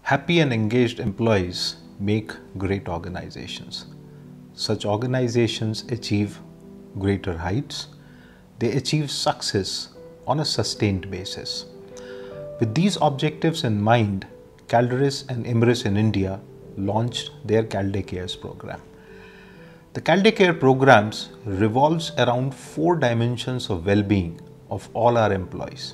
Happy and engaged employees make great organizations. Such organizations achieve greater heights. They achieve success on a sustained basis. With these objectives in mind, Calderis and Imris in India launched their Calde Cares program. The Calde Care programs revolves around 4 dimensions of well-being of all our employees.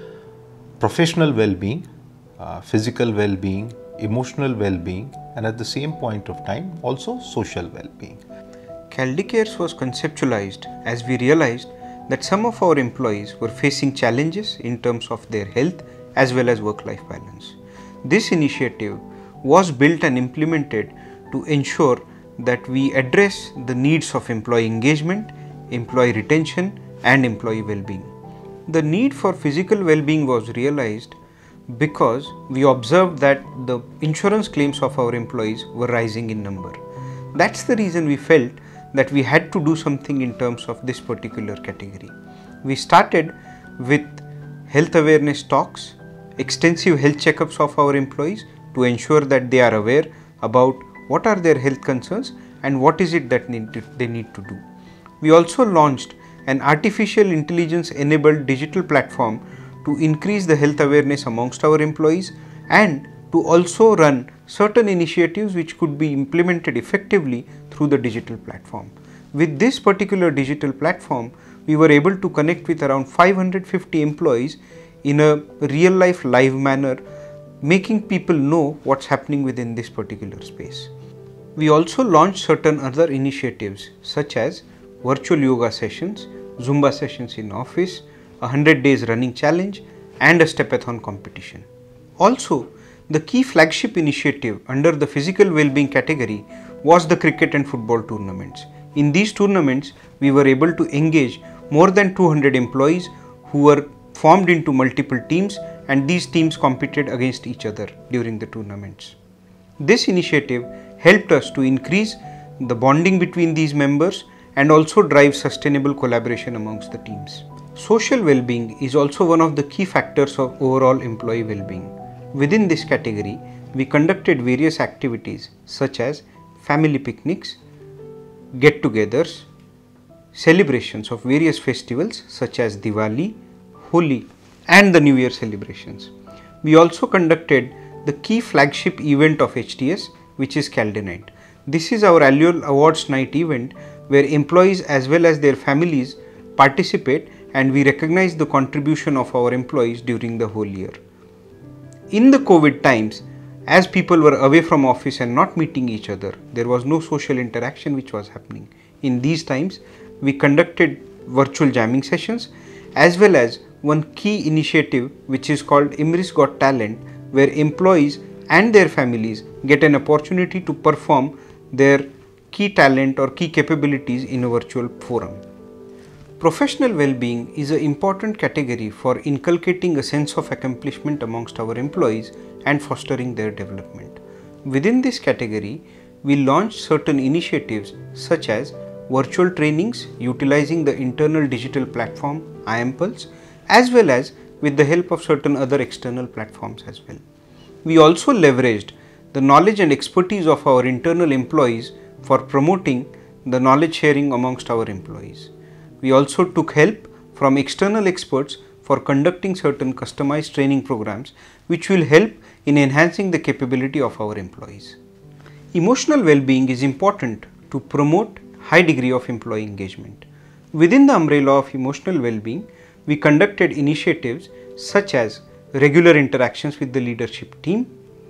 Professional well-being, physical well-being, emotional well-being, and at the same point of time also social well-being. Calde Cares was conceptualized as we realized that some of our employees were facing challenges in terms of their health as well as work-life balance. This initiative was built and implemented to ensure that we address the needs of employee engagement, employee retention, and employee well-being. The need for physical well-being was realized because we observed that the insurance claims of our employees were rising in number. That's the reason we felt that we had to do something in terms of this particular category. We started with health awareness talks, extensive health checkups of our employees to ensure that they are aware about what are their health concerns and what is it that they need to do. We also launched an artificial intelligence enabled digital platform to increase the health awareness amongst our employees and to also run certain initiatives which could be implemented effectively through the digital platform. With this particular digital platform, we were able to connect with around 550 employees in a real life live manner, making people know what's happening within this particular space. We also launched certain other initiatives such as virtual yoga sessions, Zumba sessions in office, a 100 days running challenge, and a stepathon competition. Also, the key flagship initiative under the physical well-being category was the cricket and football tournaments. In these tournaments, we were able to engage more than 200 employees who were formed into multiple teams, and these teams competed against each other during the tournaments. This initiative helped us to increase the bonding between these members and also drive sustainable collaboration amongst the teams. Social well-being is also one of the key factors of overall employee well-being. Within this category, we conducted various activities such as family picnics, get-togethers, celebrations of various festivals such as Diwali, Holi, and the New Year celebrations. We also conducted the key flagship event of HTS, which is Calde Night. This is our annual awards night event where employees as well as their families participate, and we recognize the contribution of our employees during the whole year. In the COVID times, as people were away from office and not meeting each other, there was no social interaction which was happening. In these times, we conducted virtual jamming sessions as well as one key initiative which is called Imris Got Talent, where employees and their families get an opportunity to perform their key talent or key capabilities in a virtual forum. Professional well-being is an important category for inculcating a sense of accomplishment amongst our employees and fostering their development. Within this category, we launched certain initiatives such as virtual trainings utilizing the internal digital platform iAmpulse, as well as with the help of certain other external platforms as well. We also leveraged the knowledge and expertise of our internal employees for promoting the knowledge sharing amongst our employees. We also took help from external experts for conducting certain customized training programs which will help in enhancing the capability of our employees. Emotional well-being is important to promote high degree of employee engagement. Within the umbrella of emotional well-being, we conducted initiatives such as regular interactions with the leadership team,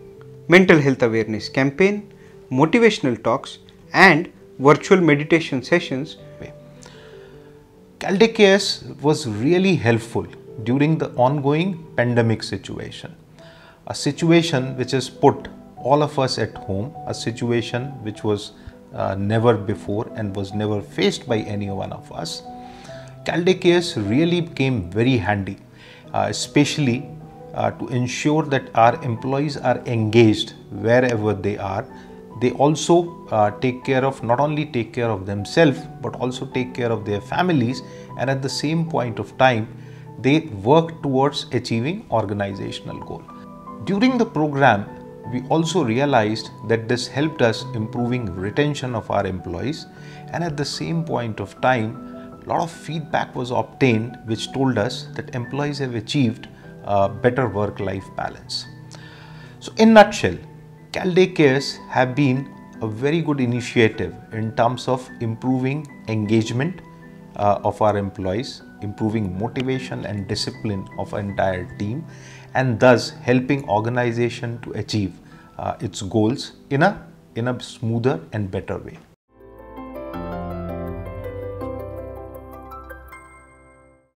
mental health awareness campaign, motivational talks, and virtual meditation sessions. Calde Cares was really helpful during the ongoing pandemic situation, a situation which has put all of us at home, a situation which was never before and was never faced by any one of us. Calde Cares really came very handy, especially to ensure that our employees are engaged wherever they are. They also not only take care of themselves but also take care of their families, and at the same point of time they work towards achieving organizational goal. During the program, we also realized that this helped us improving retention of our employees, and at the same point of time, a lot of feedback was obtained which told us that employees have achieved better work-life balance. So in nutshell, CalDay Cares have been a very good initiative in terms of improving engagement of our employees, improving motivation and discipline of our entire team, and thus helping organization to achieve its goals in a smoother and better way.